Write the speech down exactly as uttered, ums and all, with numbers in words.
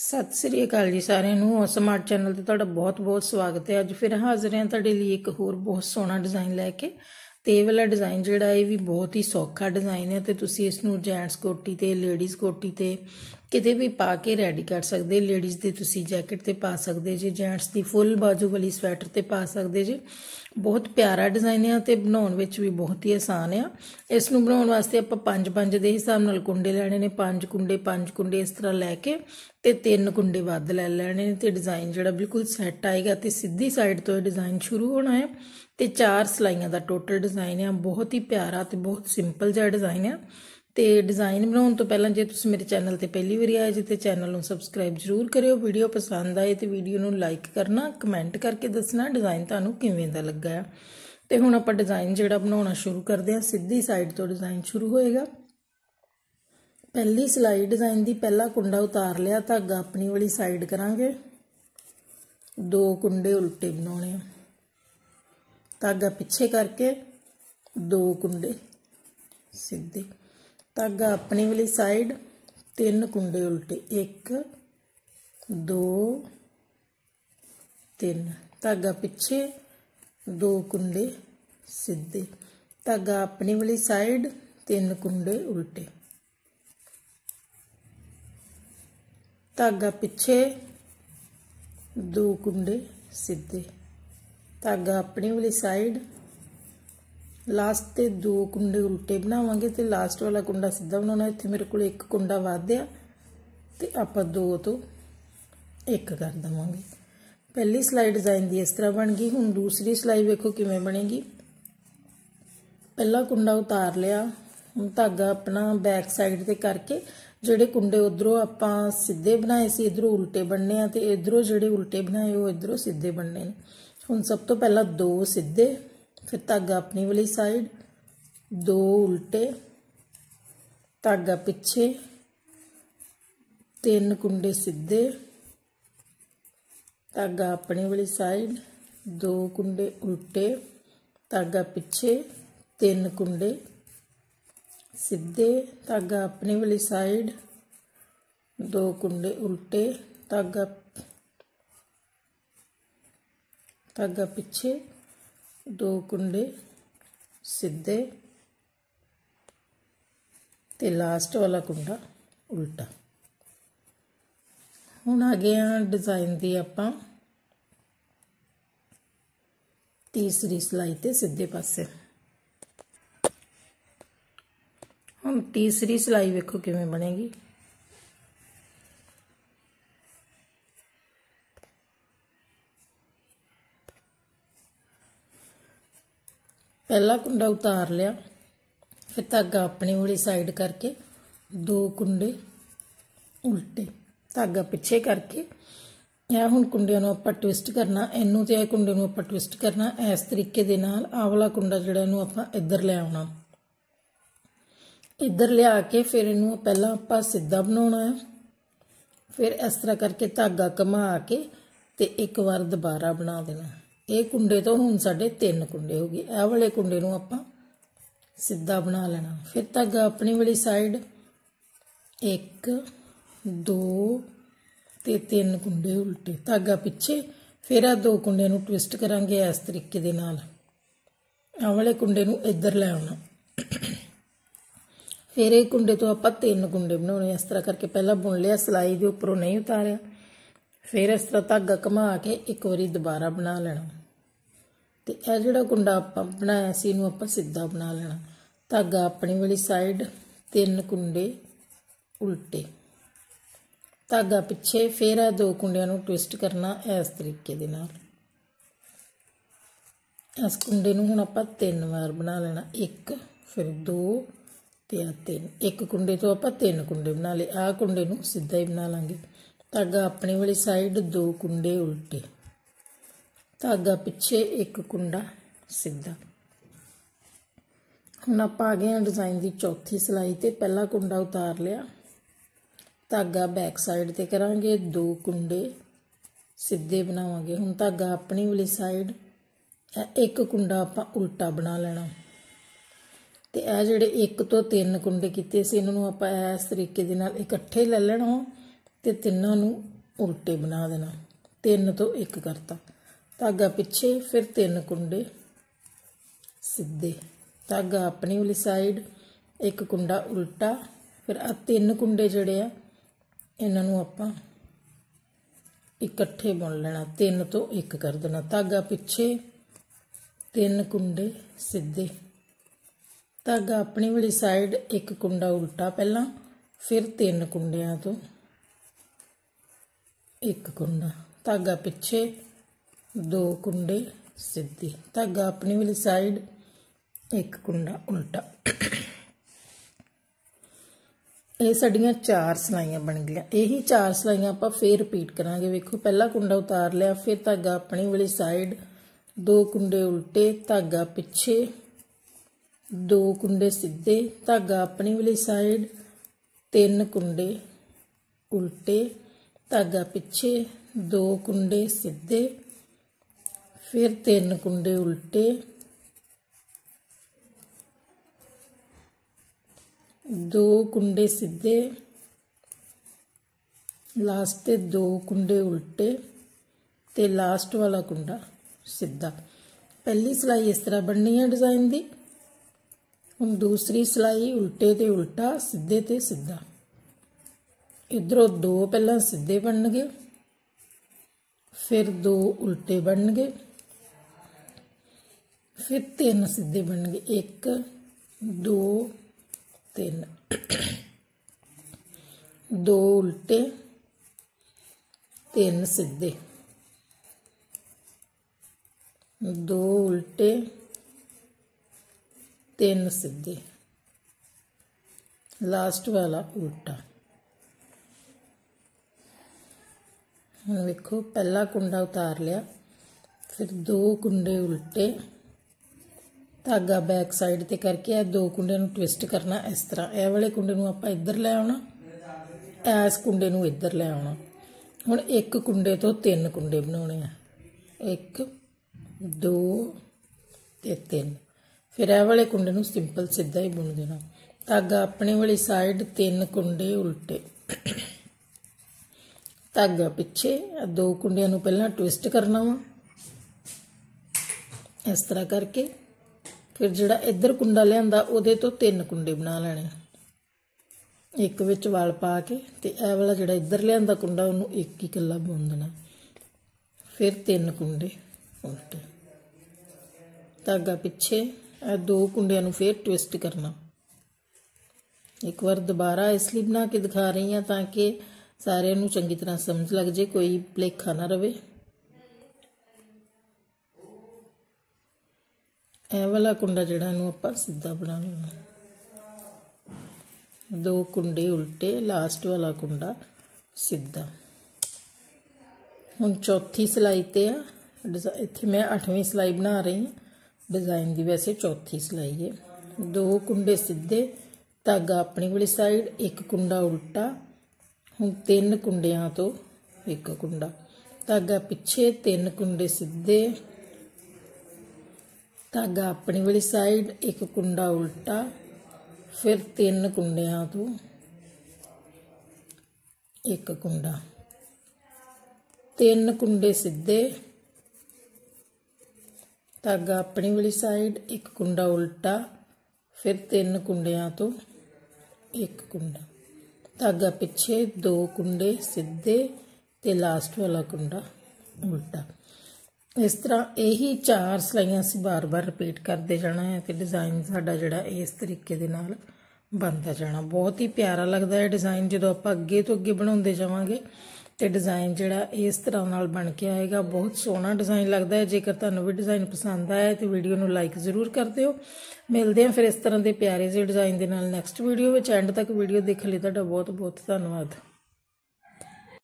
सत श्री अकाल जी सारिਆਂ ਨੂੰ स्मार्ट चैनल ਤੇ ਤੁਹਾਡਾ ਬਹੁਤ ਬਹੁਤ ਸਵਾਗਤ ਹੈ। ਅੱਜ ਫਿਰ ਹਾਜ਼ਰ ਹਾਂ ਤੁਹਾਡੇ ਲਈ ਇੱਕ ਹੋਰ ਬਹੁਤ ਸੋਹਣਾ ਡਿਜ਼ਾਈਨ ਲੈ ਕੇ। ਤੇ ਇਹ ਵਾਲਾ ਡਿਜ਼ਾਈਨ ਜਿਹੜਾ ਇਹ ਵੀ ਬਹੁਤ ਹੀ ਸੌਖਾ ਡਿਜ਼ਾਈਨ ਹੈ ਤੇ ਤੁਸੀਂ ਇਸ ਨੂੰ ਜੈਂਟਸ ਕੋਟੀ ਤੇ ਲੇਡੀਜ਼ ਕੋਟੀ ਤੇ ਕਿਤੇ ਵੀ ਪਾ ਕੇ ਰੈਡੀ ਕਰ ਸਕਦੇ। ਲੇਡੀਜ਼ ਦੀ ਤੁਸੀਂ ਜੈਕਟ ਤੇ ਪਾ ਸਕਦੇ ਜੇ, ਜੈਂਟਸ ਦੀ ਫੁੱਲ ਬਾਜੂ ਵਾਲੀ ਸਵੈਟਰ ਤੇ ਪਾ ਸਕਦੇ ਜੇ। बहुत प्यारा डिजाइन है तो बनाने विच भी बहुत ही आसान है। इस नूं बनाने वास्ते आपां पंज पंज दे हिसाब नाल कुंडे लैणे ने, पंज कुंडे पंज कुंडे इस तरह लैके ते तीन कुंडे वध लै लैणे ने ते डिजाइन जिहड़ा बिल्कुल सैट आएगा ते सीधी साइड तो डिजाइन शुरू होना है ते चार सिलाइयां दा टोटल डिजाइन है। बहुत ही प्यारा ते बहुत सिंपल जिहा डिजाइन है। तो डिजाइन बनाने तो पहला जे तुसीं मेरे चैनल ते पहली बार आए जे तो चैनल नूं सबसक्राइब जरूर करियो। वीडियो पसंद आए तो वीडियो नूं लाइक करना, कमेंट करके दसना डिजाइन तुहानूं किवें दा लगा है। तो हुण आपां डिजाइन जिहड़ा बनाउणा शुरू करदे हां। सीधी साइड तो डिजाइन शुरू होएगा। पहली सिलाई डिजाइन दी पहला कुंडा उतार लिया, धागा अपनी वाली साइड करांगे, दो कुंडे उल्टे बनाउणे, धागा पिछे करके दो कुंडे सीधे, धागा अपनी वाली साइड तीन कुंडे उल्टे, एक दो तीन, धागा पिछे दो कुंडे सीधे, धागा अपनी वाली साइड तीन कुंडे उल्टे, धागा पिछे दो कुंडे सीधे, धागा अपनी वाली साइड लास्ट ते दो कुंडे उल्टे बनावांगे ते लास्ट वाला कुंडा सीधा बनाना। इत्थे मेरे को एक कुंडा वाधिया ते आपां दो तो एक कर देवांगे। पहली सिलाई डिजाइन दी इस तरह बन गई। हुण दूसरी सिलाई वेखो किवें बनेगी। पहला कुंडा उतार लिया, हुण धागा अपना बैक साइड ते करके जिहड़े कुंडे उधरों आपां सीधे बनाए सी इधरों उल्टे बनने आ ते इधरों जिहड़े उल्टे बनाए वो इधरों सीधे बनने ने। हुण सब तो पहला दो सीधे, फिर धागा अपनी वाली साइड दो उल्टे, धागा पिछे तीन कुंडे सीधे, धागा अपनी वाली साइड दो कुंडे उल्टे, धागा पिछे तीन कुंडे सीधे, धागा अपनी वाली साइड दो कुंडे उल्टे, धागा धागा पिछे दो कुंडे सीधे ते लास्ट वाला कुंडा उल्टा। हुण आ गए हैं डिजाइन दी आपां तीसरी सिलाई ते सीधे पासे। हुण तीसरी सिलाई वेखो किवें बनेगी। पहला कुंडा उतार लिया, फिर धागा अपनी वाली साइड करके दो कुंडे उल्टे, धागा पिछे करके यह हुण कुंडियां नूं आपां ट्विस्ट करना। इनू ते कुंडे नूं आपां ट्विस्ट करना इस तरीके दे नाल। आ वाला कुंडा जिहड़ा इहनूं आपां इधर ले आउणा, इधर लिया के फिर इहनूं पहला आपां सीधा बनाउणा है, फिर इस तरह करके धागा घुमा के ते एक बार दोबारा बना देना। ये कुंडे तो हुण साडे तीन कुंडे हो गए। ए वाले कुंडे नूं आपां सीधा बना लेना। फिर धागा अपनी वाली साइड एक दो ते तीन कुंडे उल्टे, धागा पिछे, फिर आ दो कुंडे नूं ट्विस्ट करांगे इस तरीके दे नाल। आ वाले कुंडे नूं इधर ले आउणा, फिर ये कुंडे तो आपां तीन कुंडे बनाउणे। इस तरह करके पहला बुन लिया, सिलाई दे उपरों नहीं उतारिया, फिर इस तरह धागा घुमा के एक बारी दोबारा बना लेना। तो यह जिहड़ा कुंडा आपां बनाया सी इहनूं आपां सीधा बना लेना। धागा अपनी वाली साइड तीन कुंडे उल्टे, धागा पिछे, फिर आ दो कुंडियां नूं ट्विस्ट करना इस तरीके दे नाल। इस कुंडे नूं हुण आपां तीन बार बना लेना, एक फिर दो ते तीन। एक कुंडे तो आपां तीन कुंडे बना ले। आ कुंडे नूं सीधा ही बना लांगे। धागा अपनी वाली साइड दो कुंडे उल्टे, धागा पिछे एक कुंडा सीधा। हुण आपां आ गए हैं डिजाइन की चौथी सिलाई ते। पहला कुंडा उतार लिया, धागा बैक साइड ते करांगे, दो कुंडे सीधे बनावांगे। हुण धागा अपनी वाली साइड एक कुंडा आपां उल्टा बना लेना ते आ जिहड़े एक तो तीन कुंडे कीते सी इन्हां नूं आपां इस तरीके दे नाल इकट्ठे ले लेना ते तिन्नां नूं उल्टे बना देना, तीन तो एक करता, धागा पिछे, फिर तीन कुंडे सीधे, धागा अपनी वाली साइड, एक कुंडा उल्टा, फिर आ तीन कुंडे जिहड़े आ इन्हां नूं आपां इकट्ठे बुन लेना, तीन तो एक कर देना, धागा पिछे, तीन कुंडे सीधे, धागा अपनी वाली साइड, एक कुंडा उल्टा पहला, फिर तीन कुंडियां तो एक कुंडा, धागा पिछे, दो कुंडे सीधे, धागा अपनी वाली साइड, एक कुंडा उल्टा। ये साड़ियाँ चार सिलाइयाँ बन गई। यही चार सिलाइयाँ आप फिर रिपीट करांगे। वेखो पहला कुंडा उतार लिया, फिर धागा अपनी वाली साइड, दो कुंडे उल्टे, धागा पिछे, दो कुंडे सीधे, धागा अपनी वाली साइड, तीन कुंडे उल्टे, धागा पिछे, दो कुंडे सीधे, फिर तीन कुंडे उल्टे, दो कुंडे सीधे, लास्ट ते दो कुंडे उल्टे ते लास्ट वाला कुंडा सीधा। पहली सिलाई इस तरह बननी है डिजाइन दी। हुण दूसरी सिलाई उल्टे ते उल्टा, सीधे ते सीधा। इधरों दो पहला सीधे बन गए, फिर दो उल्टे बन गए, फिर तीन सीधे बन गए, एक दो तीन, दो उल्टे, तीन सीधे, दो उल्टे, तीन सीधे, लास्ट वाला उल्टा। हुण वेखो पहला कुंडा उतार लिया, फिर दो कुंडे उल्टे, धागा बैक साइड ते करके आ दो कुंडे नूं ट्विस्ट करना इस तरह। ए वाले कुंडे नूं आपां इधर लै आउणा, इस कुंडे नूं इधर लै आउणा। हुण एक कुंडे तो तीन कुंडे बनाउणे आ, एक दो ते तीन। फिर ए वाले कुंडे नूं सिंपल सीधा ही बुन देना। धागा अपनी वाली साइड, तीन कुंडे उल्टे, धागा पिछे, दो कुंडियां नूं पहला ट्विस्ट करना वा इस तरह करके। फिर जिहड़ा इधर कुंडा लिआंदा उहदे तो तीन कुंडे बना लेने, एक विच वाल पा के, ते ए वाला जिहड़ा इधर लिआंदा कुंडा उहनूं एक ही कल्ला बुन देना। फिर तीन कुंडे उल्टे, धागा पिछे, ए दो कुंडियां नूं फिर ट्विस्ट करना। एक बार दोबारा इसलिए बना के दिखा रही हां ताकि सारिਆਂ ਨੂੰ ਚੰਗੀ ਤਰ੍ਹਾਂ ਸਮਝ ਲੱਗ ਜੇ, ਕੋਈ ਭੁਲੇਖਾ ਨਾ ਰਵੇ। ਇਹ ਵਾਲਾ ਕੁੰਡਾ ਜਿਹੜਾ ਇਹਨੂੰ ਆਪਾਂ ਸਿੱਧਾ ਬਣਾ ਲੈਣਾ, ਦੋ ਕੁੰਡੇ ਉਲਟੇ, ਲਾਸਟ ਵਾਲਾ ਕੁੰਡਾ ਸਿੱਧਾ। ਹੁਣ ਚੌਥੀ ਸਿਲਾਈ ਤੇ ਆ, ਇੱਥੇ ਮੈਂ ਅੱਠਵੀਂ ਸਿਲਾਈ ਬਣਾ ਰਹੀ ਹਾਂ डिजाइन की, वैसे चौथी सिलाई है। दो कुंडे सीधे, धागा अपनी वाली साइड, एक कुंडा उल्टा। हुण तीन कुंडियां तो एक कुंडा, धागा पिछे, तीन कुंडे सीधे, धागा अपनी वाली साइड, एक कुंडा उल्टा, फिर तीन कुंडियां तो एक कुंडा, तीन कुंडे सीधे, धागा अपनी वाली साइड, एक कुंडा उल्टा, फिर तीन कुंडियां तो एक कुंडा, धागा पिछे, दो कुंडे सीधे ते लास्ट वाला कुंडा उल्टा। इस तरह यही चार सिलाइयां असीं बार बार रिपीट करते जाना है तो डिज़ाइन साडा जिहड़ा इस तरीके दे नाल बनता जाना। बहुत ही प्यारा लगता है डिज़ाइन जो आप अगे तो अगे बनाते जावांगे तो डिज़ाइन जिहड़ा इस तरह नाल बन के आएगा। बहुत सोहना डिज़ाइन लगता है। जेकर तुहानूं भी डिज़ाइन पसंद आया तो वीडियो नूं लाइक जरूर कर दिओ। मिलते हैं फिर इस तरह के प्यारे से डिज़ाइन के नाल नैक्सट वीडियो में। एंड तक वीडियो देखने लई तुहाडा बहुत बहुत धन्नवाद।